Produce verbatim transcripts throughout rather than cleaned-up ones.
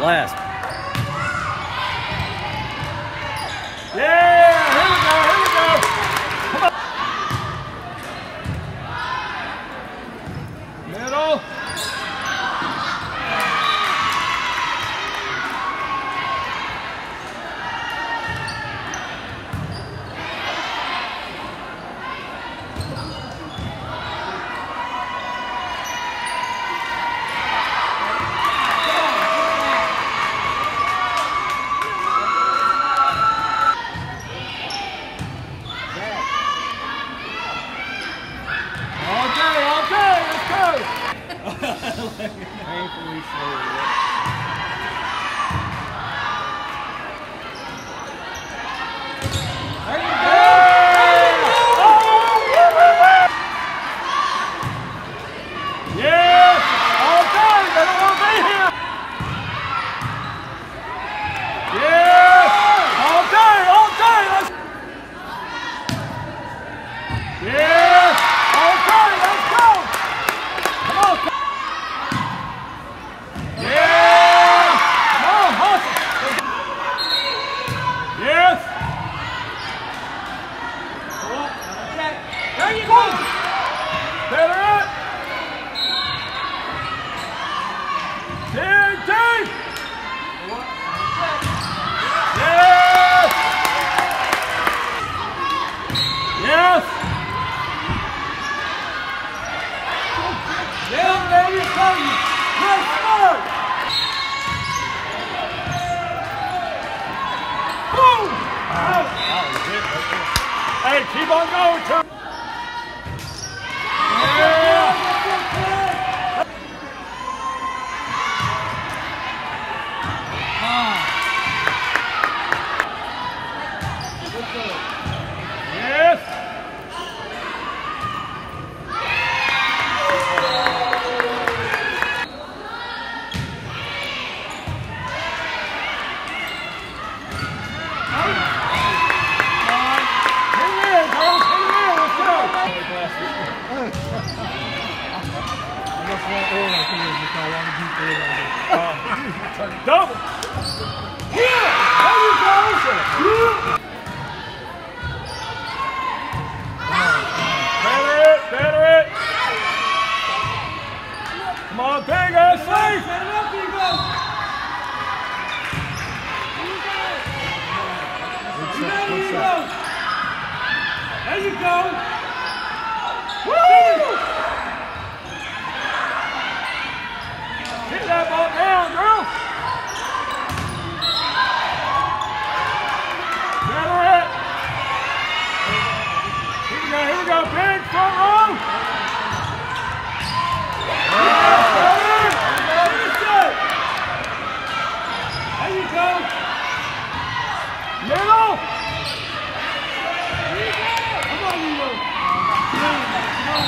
last. Yeah, here we go, here we go. Come on. Middle. Painfully slow. There you go! Yes! All day! They don't want to be here! Yes! All day! All day! Let's... Yes! All day! Let's go! Come on! Yeah! Come on, hustle! Yes! There you go! Better up! Dig, dig! Yes! Yes! Yeah, there you go! Good start! Boom! Out! Hey, keep on going, Turk! Yeah! Yes! Double! Yeah! There you go! Better it! Better it! Come on, big ass safe! Set it up, you go! You go, you go! There you go! Woo! Get that ball down, girl! Better it! Here we go, here we go, big front row! Yeah, better! Finish it! There you go! Middle! Come on, you go! Come on!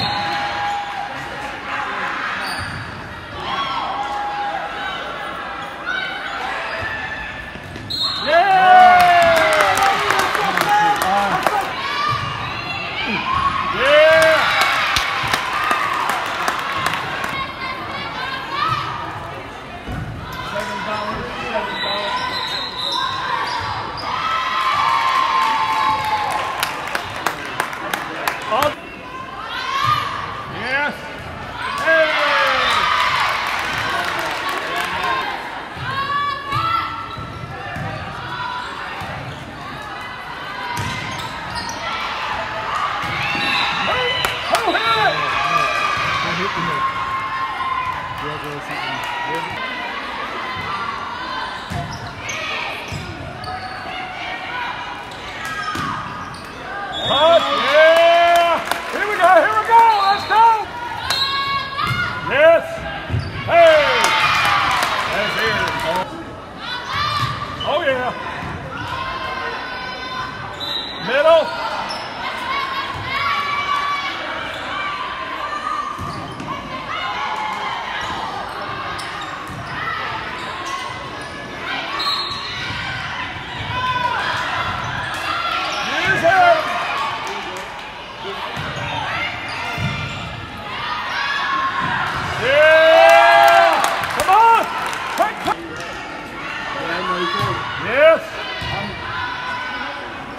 Middle.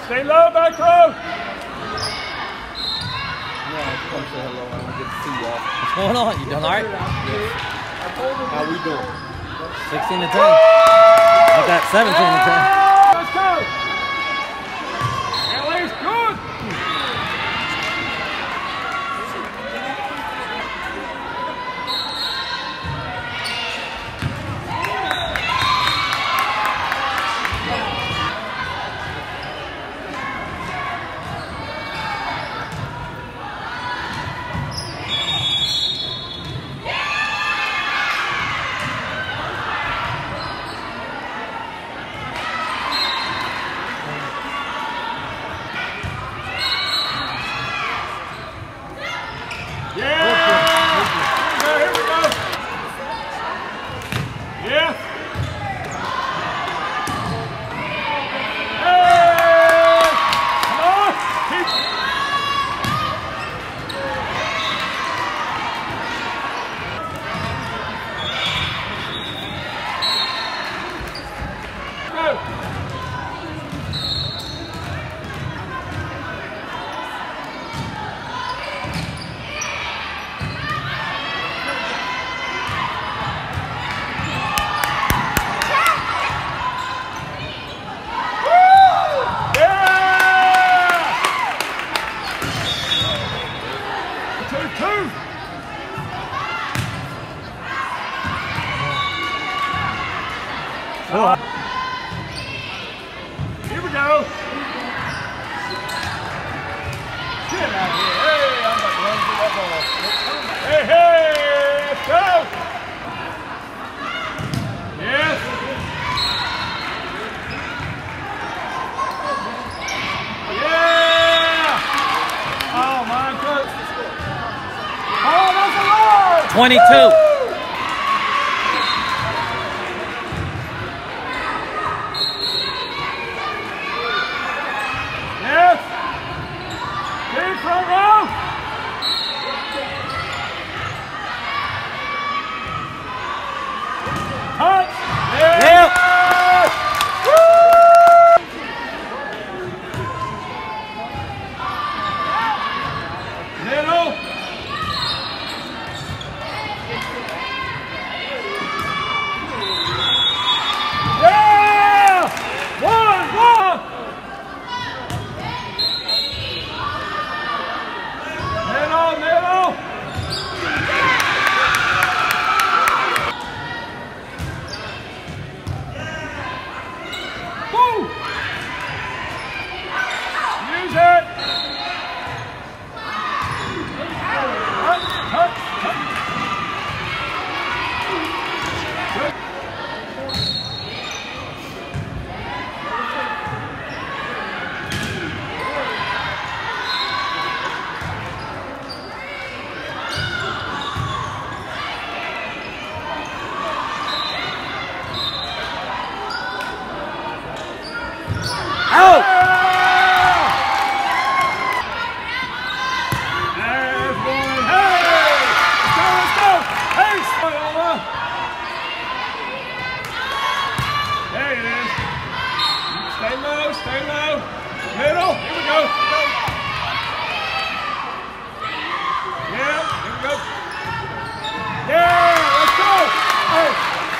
Stay low, back row. Yeah, come say hello. I don't get to see y'all. What's going on? You doing all right? How we doing? sixteen to ten. I got seventeen to ten. Let's go. L A's good. Oh. Here we go. Get out here. Hey, I'm about to run through that ball. Hey, hey, let's go. Yes. Yeah. Oh, my God. Oh, that's a lot. twenty-two. Out! There's one. Hey! Let's go, let's go! Hey! There it is. Stay low, stay low. Middle. Here we go. Yeah, here we go. Yeah, let's go! Hey!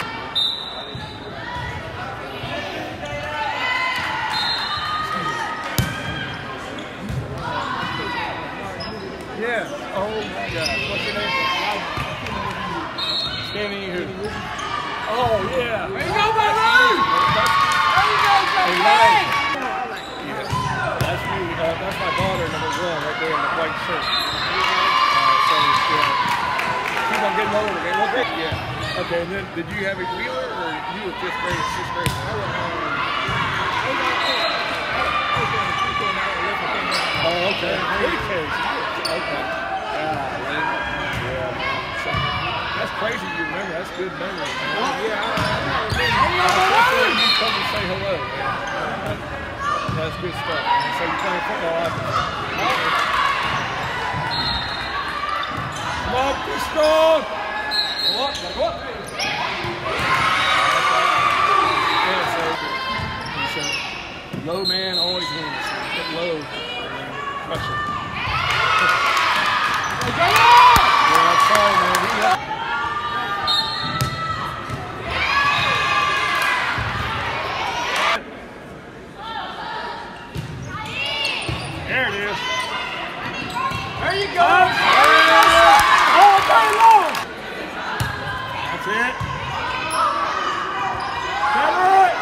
Yeah. Oh my God. What's your name? Standing here. Oh yeah. There you go, baby! There you go, baby! Yeah. That's me. Uh, that's my daughter, number one, right there in the white shirt. Uh, so yeah. Keep on getting older, man. Well, great. Yeah. Okay. And then, did you have a wheeler, or you were fifth grade, sixth grade? I went home. Oh, okay. Okay. Okay. Yeah. That's crazy you remember. That's good memory. Oh, yeah. I you come and say hello. That's good stuff. So you're playing football after. Come on, be strong. Go up, go up. Yeah, so, so low man always wins. that low and then crush it. Yeah, I'm sorry, man. He got there it is. There you go. All day long. That's it. Cover it.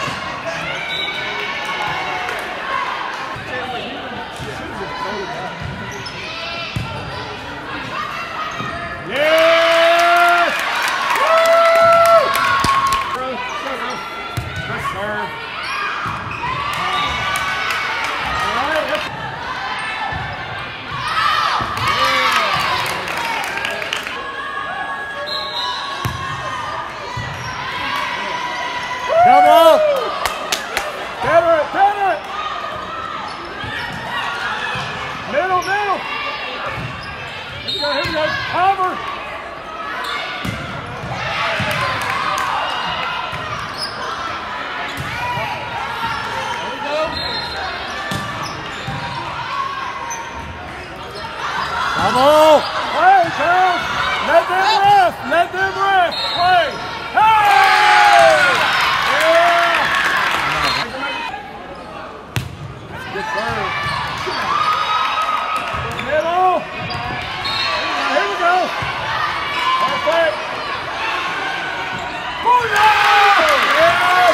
Yes! Woo! Good serve. All right. Let's Double! better it, better it! Middle, middle! Here we go, here we go, cover! There we go. Double! Play, Charles! Let them rest, let them rest, play! Hey! Yeah! Good serve. Middle. Here we go. Perfect. Booyah! Yes!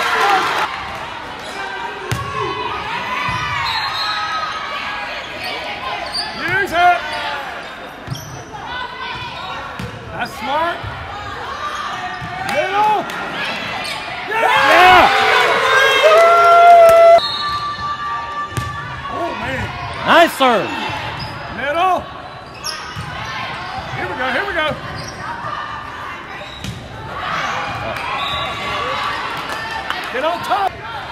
Use it. That's smart. Middle. Yeah! Oh, man. Nice serve! Middle. Here we go, here we go. Get on top.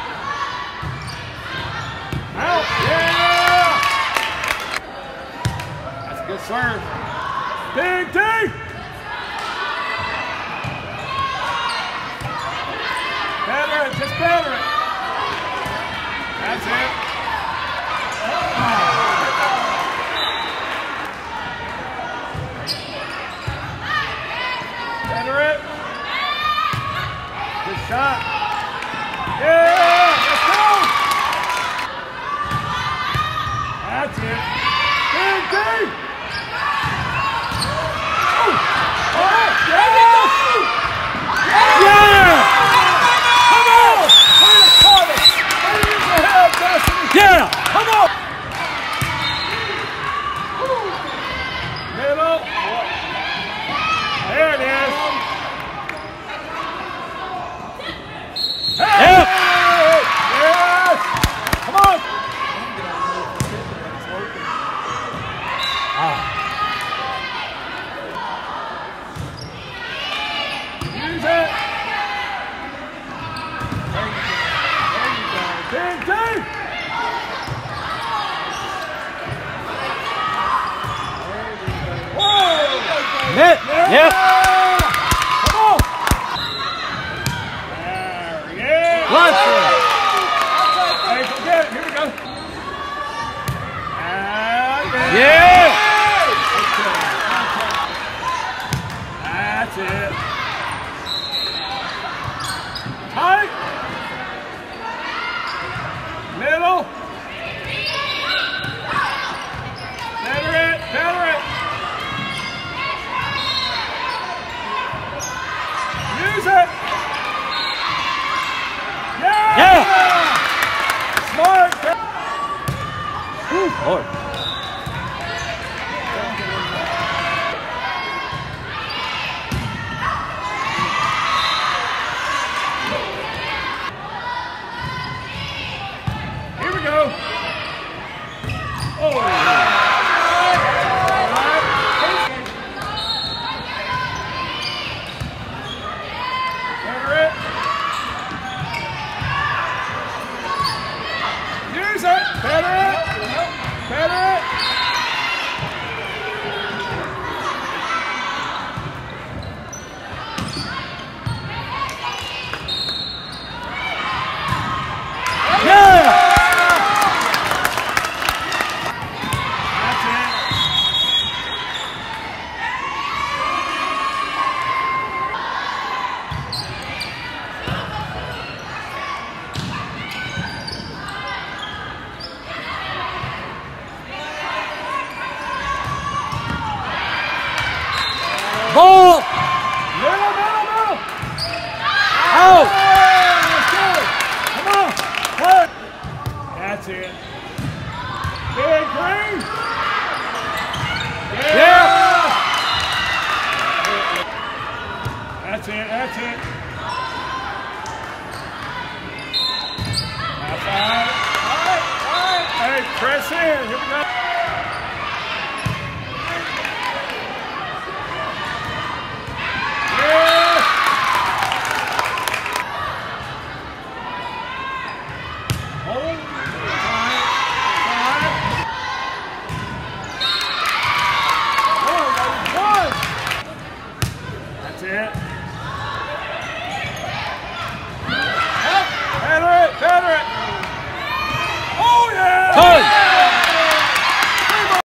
Out, yeah. That's a good serve. Big D. Better it, just better it. That's it. Better it. Good shot. Yeah, let's go. That's it. Big D. Oh, oh, yeah. Yeah! Come on. Play the corner. Play it in the head, Destiny. Yeah! Come on. Middle. There it is. Hey! Yeah. Yes! Come on! Ah. Use it! Big D! Whoa! Net! Yep! Come on! There, yeah! Watch it! Hey, forget it. Here we go. Ah, yeah! Yeah! That's it. Tight. Middle. Better it, better it. Use it. Yeah! Yeah! Smart. Ooh, Lord. Here we go. Oh. All right. Better it. Use it. Better it. Better it. Yeah! Ball! Middle, middle, middle! Out! Let's go! Come on! Hurt! That's it. Big green! Yeah! Yeah! That's it, that's it. That's all right. All right, all right. Hey, press in. Here we go.